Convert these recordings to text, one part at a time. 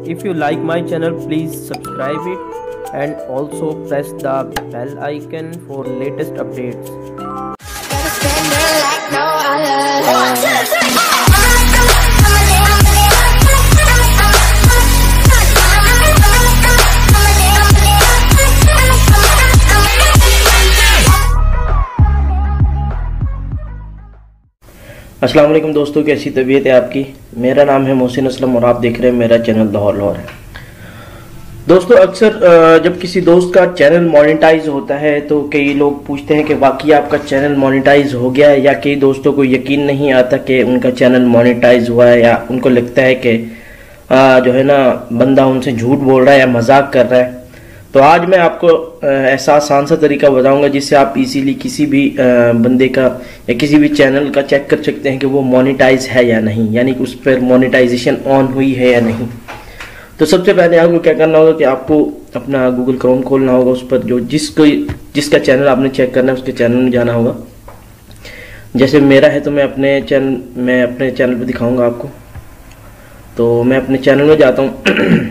If you like my channel, please subscribe it and also press the bell icon for latest updates. अस्सलाम वालेकुम दोस्तों, कैसी तबीयत है आपकी। मेरा नाम है मोहसिन असलम और आप देख रहे हैं मेरा चैनल लाहौर लाहौर है। दोस्तों, अक्सर जब किसी दोस्त का चैनल मोनेटाइज होता है तो कई लोग पूछते हैं कि वाकई आपका चैनल मोनेटाइज हो गया है, या कई दोस्तों को यकीन नहीं आता कि उनका चैनल मोनेटाइज हुआ है, या उनको लगता है कि जो है ना बंदा उनसे झूठ बोल रहा है या मजाक कर रहा है। तो आज मैं आपको ऐसा आसान सा तरीका बताऊंगा जिससे आप इजीली किसी भी बंदे का या किसी भी चैनल का चेक कर सकते हैं कि वो मोनेटाइज है या नहीं, यानी कि उस पर मोनेटाइजेशन ऑन हुई है या नहीं। तो सबसे पहले आपको क्या करना होगा कि आपको अपना गूगल क्रोम खोलना होगा, उस पर जो जिसका चैनल आपने चेक करना है उसके चैनल में जाना होगा। जैसे मेरा है तो मैं अपने चैनल पर दिखाऊंगा आपको। तो मैं अपने चैनल में जाता हूँ।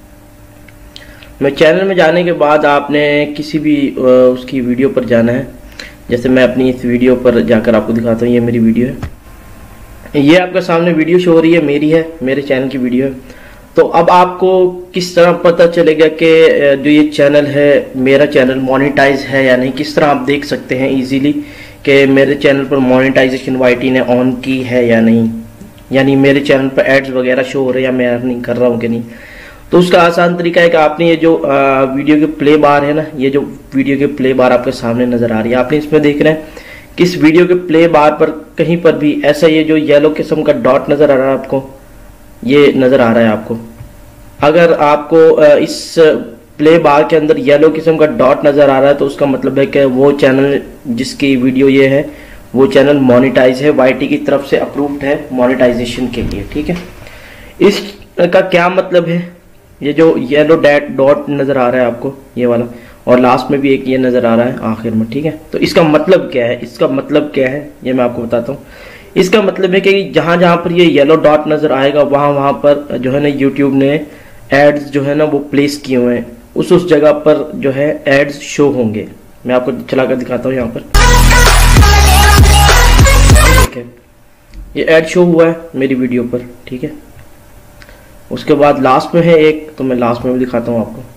मैं चैनल में जाने के बाद आपने किसी भी उसकी वीडियो पर जाना है। जैसे मैं अपनी इस वीडियो पर जाकर आपको दिखाता हूँ, ये मेरी वीडियो है। ये आपके सामने वीडियो शो हो रही है, मेरी है, मेरे चैनल की वीडियो है। तो अब आपको किस तरह पता चलेगा कि जो ये चैनल है मेरा चैनल मोनेटाइज है या नहीं, किस तरह आप देख सकते हैं इजीली कि मेरे चैनल पर मोनेटाइजेशन वाईटी ने ऑन की है या नहीं, यानी मेरे चैनल पर एड्स वगैरह शो हो रहे हैं या मैं अर्निंग कर रहा हूँ कि नहीं। तो उसका आसान तरीका है कि आपने ये जो वीडियो के प्ले बार है ना, ये जो वीडियो के प्ले बार आपके सामने नजर आ रही है, आपने इसमें देख रहे हैं कि इस वीडियो के प्ले बार पर कहीं पर भी ऐसा ये जो येलो किस्म का डॉट नजर आ रहा है आपको, ये नजर आ रहा है आपको। अगर आपको इस प्ले बार के अंदर येलो किस्म का डॉट नजर आ रहा है तो उसका मतलब है कि वो चैनल जिसकी वीडियो ये है वो चैनल मोनेटाइज है, वाईटी की तरफ से अप्रूव्ड है मोनेटाइजेशन के लिए। ठीक है, इसका क्या मतलब है, ये जो येलो डॉट नजर आ रहा है आपको, ये वाला, और लास्ट में भी एक ये नजर आ रहा है आखिर में। ठीक है, तो इसका मतलब क्या है, इसका मतलब क्या है ये मैं आपको बताता हूँ। इसका मतलब है कि जहां जहां पर ये येलो डॉट नजर आएगा वहां पर जो है ना यूट्यूब ने एड्स जो है ना वो प्लेस किए हुए हैं, उस जगह पर जो है एड्स शो होंगे। मैं आपको चला कर दिखाता हूँ। यहाँ पर ठीक है, ये एड शो हुआ है मेरी वीडियो पर। ठीक है, उसके बाद लास्ट में है एक, तो मैं लास्ट में भी दिखाता हूं आपको।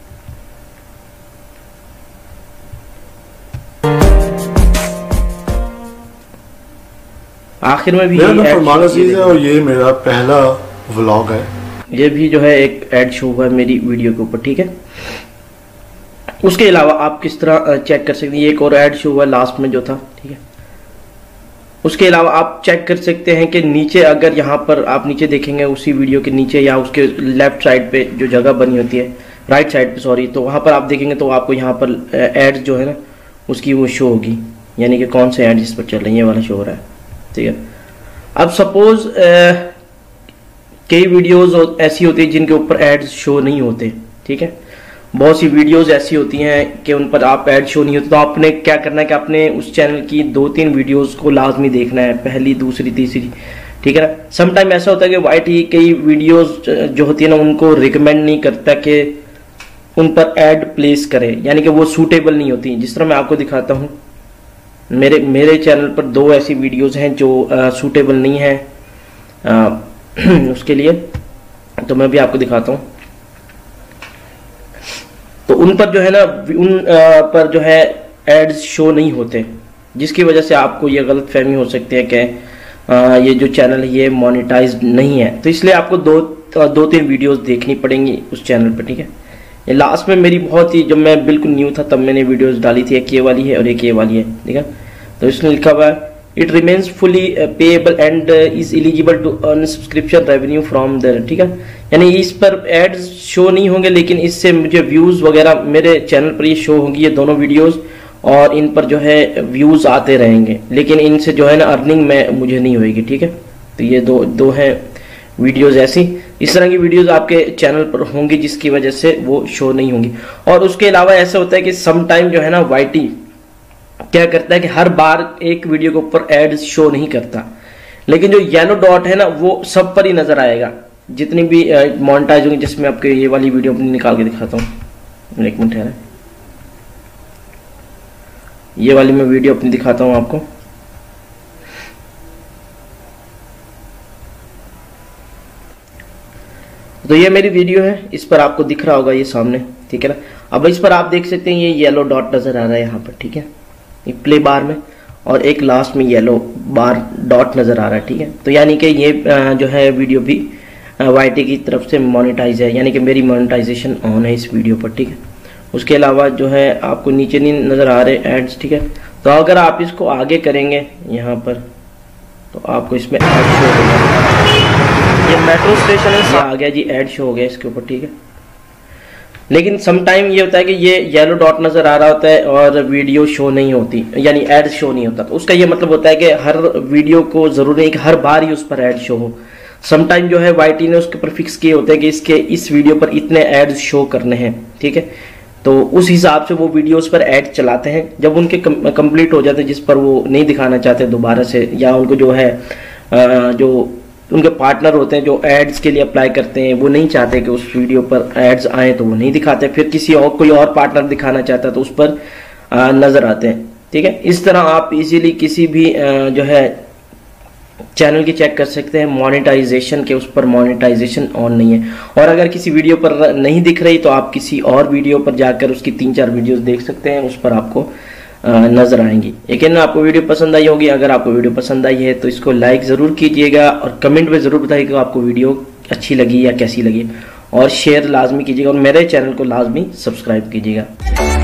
आखिर में भी चीज है और ये मेरा पहला व्लॉग है। ये भी जो है एक ऐड शो हुआ है मेरी वीडियो के ऊपर। ठीक है, उसके अलावा आप किस तरह चेक कर सकते हैं, एक और ऐड शो हुआ लास्ट में जो था। ठीक है, उसके अलावा आप चेक कर सकते हैं कि नीचे, अगर यहाँ पर आप नीचे देखेंगे उसी वीडियो के नीचे या उसके लेफ्ट साइड पे जो जगह बनी होती है, राइट साइड पे सॉरी, तो वहाँ पर आप देखेंगे तो आपको यहाँ पर एड्स जो है ना उसकी वो शो होगी, यानी कि कौन से एड जिस पर चल रही है, ये वाला शो हो रहा है। ठीक है, अब सपोज कई वीडियोज ऐसी होती है जिनके ऊपर एड्स शो नहीं होते। ठीक है, बहुत सी वीडियोस ऐसी होती हैं कि उन पर आप ऐड शो नहीं होते, तो आपने क्या करना है कि आपने उस चैनल की 2-3 वीडियोस को लाजमी देखना है, पहली, दूसरी, तीसरी। ठीक है ना, सम टाइम ऐसा होता है कि वाईटी कई वीडियोस जो होती है ना उनको रिकमेंड नहीं करता कि उन पर ऐड प्लेस करें, यानी कि वो सूटेबल नहीं होती। जिस तरह मैं आपको दिखाता हूँ, मेरे चैनल पर 2 ऐसी वीडियोज हैं जो सूटेबल नहीं है उसके लिए, तो मैं भी आपको दिखाता हूँ। तो उन पर जो है ना उन पर जो है एड्स शो नहीं होते, जिसकी वजह से आपको ये गलत फहमी हो सकती है कि ये जो चैनल है ये मोनेटाइज नहीं है। तो इसलिए आपको 2-3 वीडियोस देखनी पड़ेंगी उस चैनल पर। ठीक है, ये लास्ट में मेरी बहुत ही, जब मैं बिल्कुल न्यू था तब मैंने वीडियोस डाली थी, एक ये वाली है और एक ये वाली है। ठीक है, तो इसमें लिखा हुआ है it remains fully payable and is eligible to earn subscription revenue from there. ठीक है, यानी इस पर एड्स शो नहीं होंगे, लेकिन इससे मुझे व्यूज वगैरह मेरे चैनल पर ये शो होंगी, ये दोनों वीडियोस, और इन पर जो है व्यूज आते रहेंगे, लेकिन इनसे जो है ना अर्निंग में मुझे नहीं होगी। ठीक है, तो ये दो हैं वीडियोस ऐसी, इस तरह की वीडियोस आपके चैनल पर होंगी जिसकी वजह से वो शो नहीं होंगी। और उसके अलावा ऐसा होता है कि सम टाइम जो है ना वाईटी क्या करता है कि हर बार एक वीडियो के ऊपर एड्स शो नहीं करता, लेकिन जो येलो डॉट है ना वो सब पर ही नजर आएगा। जितनी भी मोनेटाइज होंगी, जिसमें आपको ये वाली वीडियो अपनी निकाल के दिखाता हूँ, एक मिनट है, ये वाली मैं वीडियो अपनी दिखाता हूँ आपको। तो ये मेरी वीडियो है, इस पर आपको दिख रहा होगा ये सामने, ठीक है ना। अब इस पर आप देख सकते हैं ये येलो डॉट नजर आ रहा है यहाँ पर, ठीक है, एक प्ले बार में और एक लास्ट में येलो बार डॉट नजर आ रहा है, ठीक है। तो यानी कि ये जो है वीडियो भी YT की तरफ से मोनेटाइज है, यानी कि मेरी मोनेटाइजेशन ऑन है इस वीडियो पर, ठीक है। उसके अलावा जो है आपको नीचे नहीं नजर आ रहे एड्स, ठीक है। तो अगर आप इसको आगे करेंगे यहाँ पर तो आपको इसमें ऐड शो होगा, ये मेट्रो स्टेशन है, आ गया जी, ऐड शो हो गया इसके ऊपर, ठीक है। लेकिन सम टाइम ये होता है कि ये येलो डॉट नजर आ रहा होता है और वीडियो शो नहीं होती, यानी ऐड शो नहीं होता। तो उसका ये मतलब होता है कि हर वीडियो को जरूरी नहीं कि हर बार ही उस पर ऐड शो हो। सम टाइम जो है YT ने उसके ऊपर फिक्स किए होते हैं कि इसके इस वीडियो पर इतने एड्स शो करने हैं, ठीक है। तो उस हिसाब से वो वीडियोस पर ऐड चलाते हैं। जब उनके कंप्लीट हो जाते हैं, जिस पर वो नहीं दिखाना चाहते दोबारा से, या उनको जो है जो उनके पार्टनर होते हैं जो एड्स के लिए अप्लाई करते हैं, वो नहीं चाहते कि उस वीडियो पर एड्स आए, तो वो नहीं दिखाते। फिर किसी और कोई और पार्टनर दिखाना चाहता है तो उस पर नजर आते हैं, ठीक है। इस तरह आप इजीली किसी भी जो है चैनल की चेक कर सकते हैं मोनेटाइजेशन के, उस पर मोनेटाइजेशन ऑन नहीं है। और अगर किसी वीडियो पर नहीं दिख रही तो आप किसी और वीडियो पर जाकर उसकी 3-4 वीडियोस देख सकते हैं, उस पर आपको नजर आएंगी। लेकिन आपको वीडियो पसंद आई होगी। अगर आपको वीडियो पसंद आई है तो इसको लाइक ज़रूर कीजिएगा और कमेंट में ज़रूर बताइएगा आपको वीडियो अच्छी लगी या कैसी लगी, और शेयर लाजमी कीजिएगा और मेरे चैनल को लाजमी सब्सक्राइब कीजिएगा।